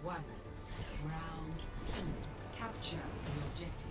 One. Round two. Capture the objective.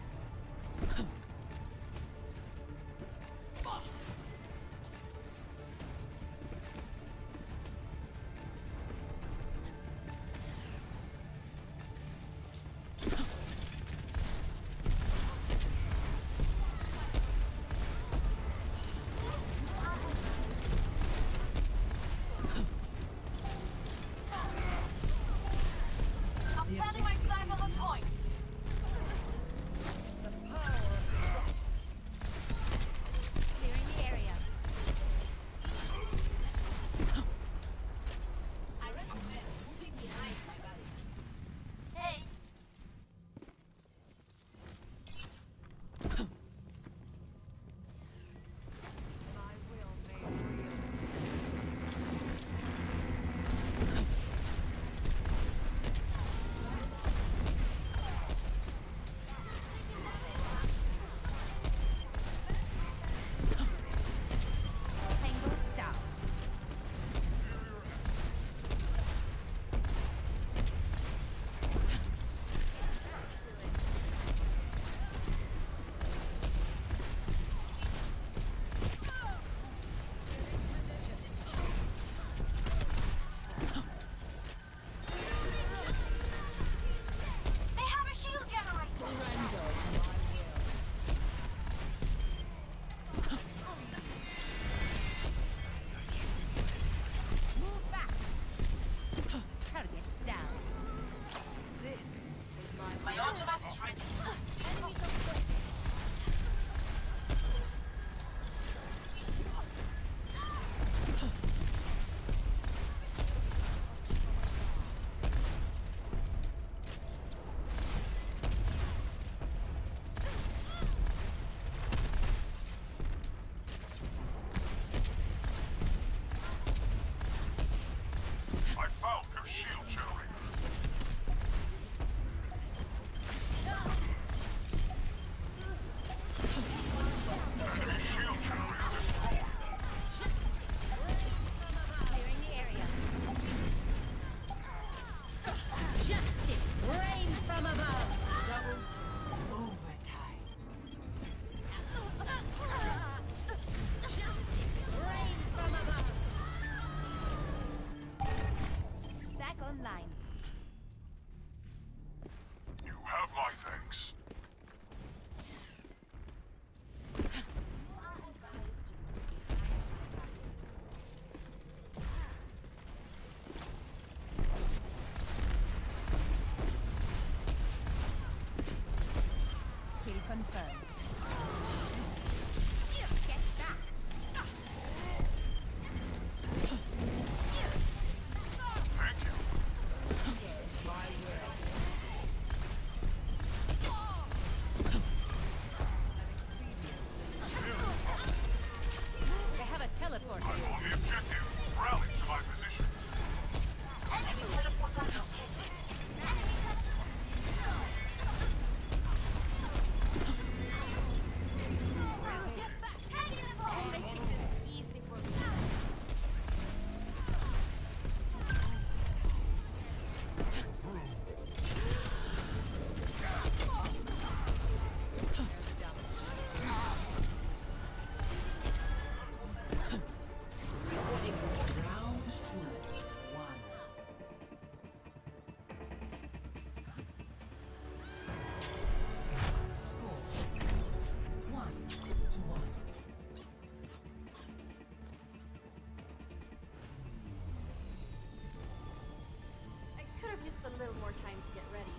A little more time to get ready.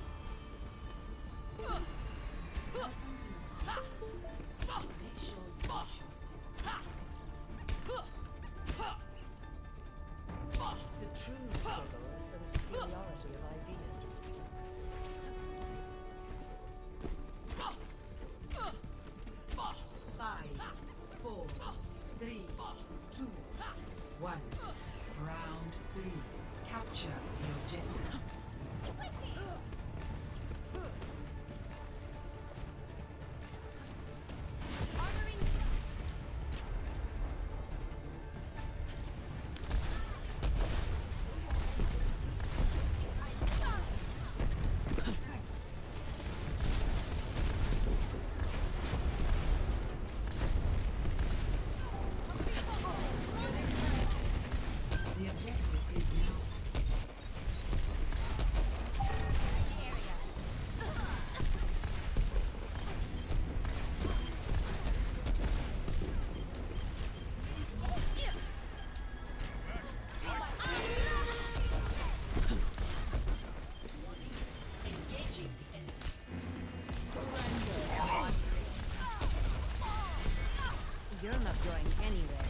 Make sure you watch your step. The true struggle is for the superiority of ideas. 5, 4, 3, 2, 1. Round 3. Capture the objective. going anywhere.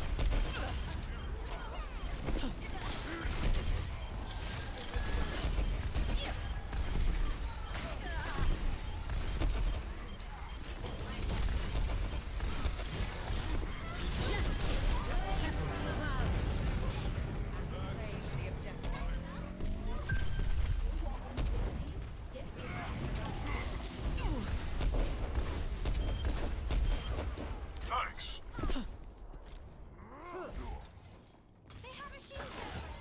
Thanks. They have a shield.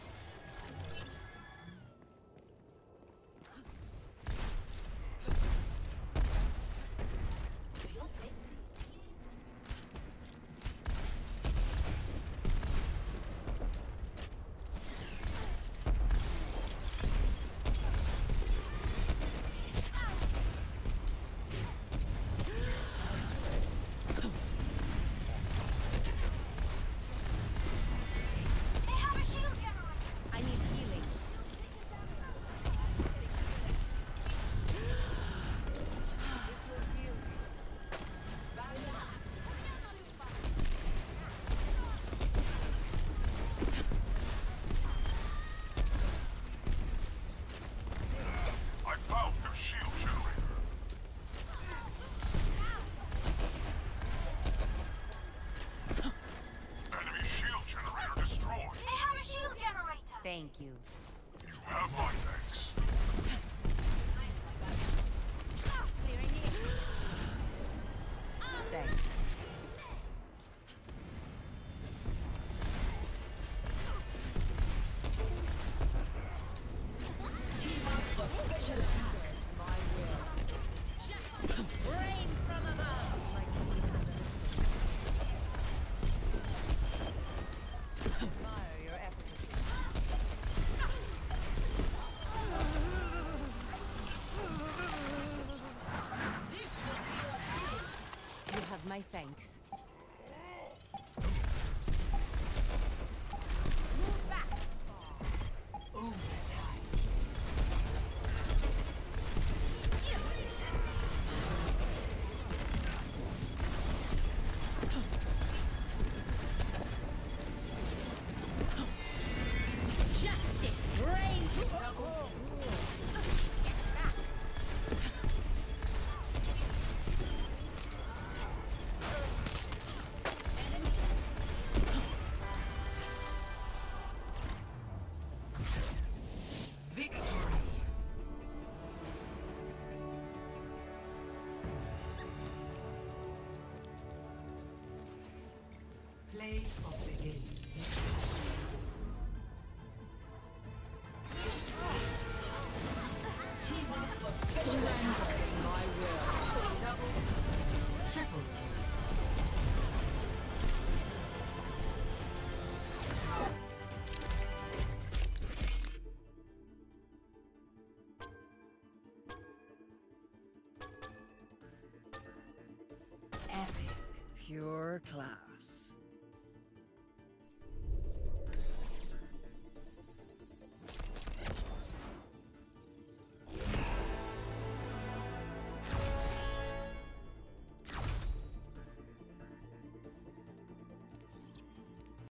They have a shield generator. I need healing. I found their shield generator. Enemy shield generator destroyed. They have a shield generator. Thank you. You have my thanks. Clearing the air. Thanks. Rains from above. Admire your efficacy. You have my thanks. Move back. Justice reigns. Get back. Victory. Play of the game. Triple kill. Epic. Pure class.